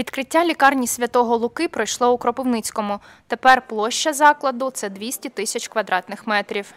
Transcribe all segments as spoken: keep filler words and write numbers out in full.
Відкриття лікарні Святого Луки пройшло у Кропивницькому. Тепер площа закладу – це двісті тисяч квадратних метрів.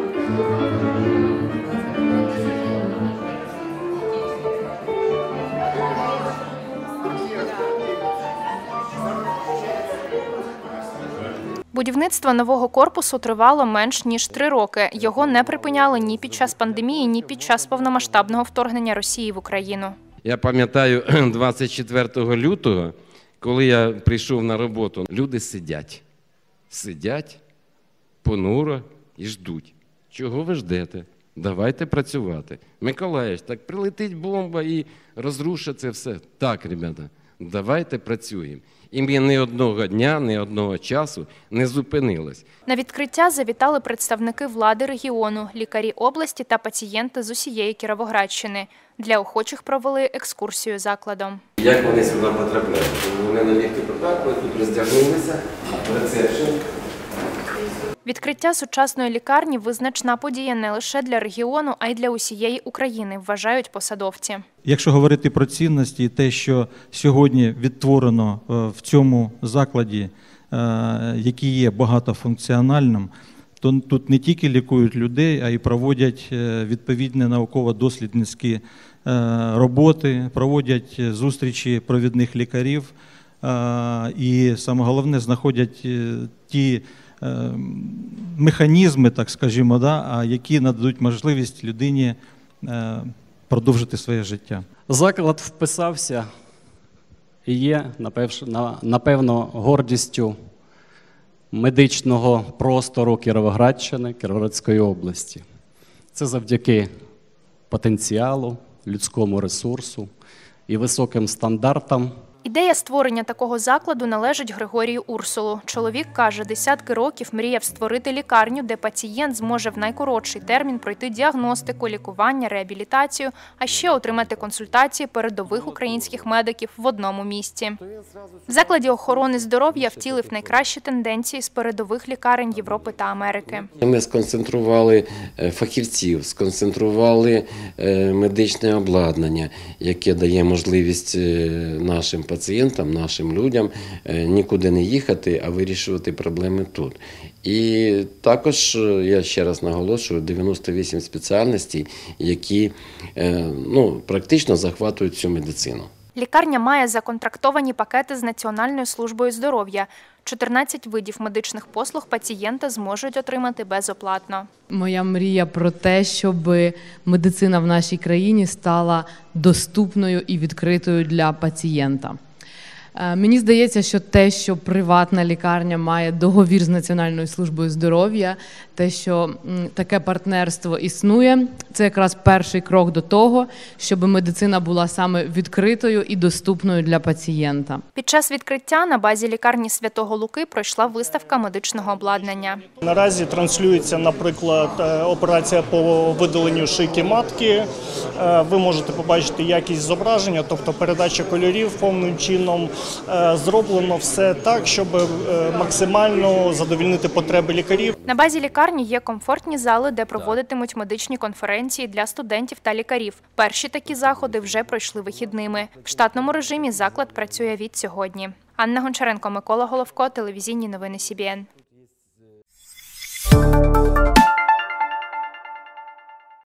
Будівництво нового корпусу тривало менш ніж три роки. Його не припиняли ні під час пандемії, ні під час повномасштабного вторгнення Росії в Україну. Я пам'ятаю двадцять четвертого лютого, коли я прийшов на роботу, люди сидять. Сидять понуро і ждуть. Чого ви ждете? Давайте працювати. Миколаївич, так прилетить бомба і розрушить це все. Так, ребята, давайте працюємо. І ми ні одного дня, ні одного часу не зупинились. На відкриття завітали представники влади регіону, лікарі області та пацієнти з усієї Кіровоградщини. Для охочих провели екскурсію закладом. Як вони сюди потрапляють? Вони на ліфті потрапили, тут роздягнулися, рецепшн. Відкриття сучасної лікарні – визначна подія не лише для регіону, а й для усієї України, вважають посадовці. Якщо говорити про цінності і те, що сьогодні відтворено в цьому закладі, який є багатофункціональним, то тут не тільки лікують людей, а й проводять відповідні науково-дослідницькі роботи, проводять зустрічі провідних лікарів і, саме головне, знаходять ті механізми, так скажімо, да, які нададуть можливість людині продовжити своє життя. Заклад вписався і є, напевно, гордістю медичного простору Кіровоградщини, Кіровоградської області. Це завдяки потенціалу, людському ресурсу і високим стандартам. Ідея створення такого закладу належить Григорію Урсулу. Чоловік каже, десятки років мріяв створити лікарню, де пацієнт зможе в найкоротший термін пройти діагностику, лікування, реабілітацію, а ще отримати консультації передових українських медиків в одному місці. В закладі охорони здоров'я втілив найкращі тенденції з передових лікарень Європи та Америки. Ми сконцентрували фахівців, сконцентрували медичне обладнання, яке дає можливість нашим пацієнтам, пацієнтам, нашим людям нікуди не їхати, а вирішувати проблеми тут. І також, я ще раз наголошую, дев'яносто вісім спеціальностей, які ну, практично захватують всю медицину. Лікарня має законтрактовані пакети з Національною службою здоров'я. чотирнадцять видів медичних послуг пацієнти зможуть отримати безоплатно. Моя мрія про те, щоб медицина в нашій країні стала доступною і відкритою для пацієнта. Мені здається, що те, що приватна лікарня має договір з Національною службою здоров'я, те, що таке партнерство існує, це якраз перший крок до того, щоб медицина була саме відкритою і доступною для пацієнта. Під час відкриття на базі лікарні Святого Луки пройшла виставка медичного обладнання. Наразі транслюється, наприклад, операція по видаленню шийки матки. Ви можете побачити якість зображення, тобто передача кольорів повним чином. Зроблено все так, щоб максимально задовольнити потреби лікарів. На базі лікарні є комфортні зали, де проводитимуть медичні конференції для студентів та лікарів. Перші такі заходи вже пройшли вихідними. В штатному режимі заклад працює від сьогодні. Анна Гончаренко, Микола Головко, телевізійні новини Сі Бі Ен.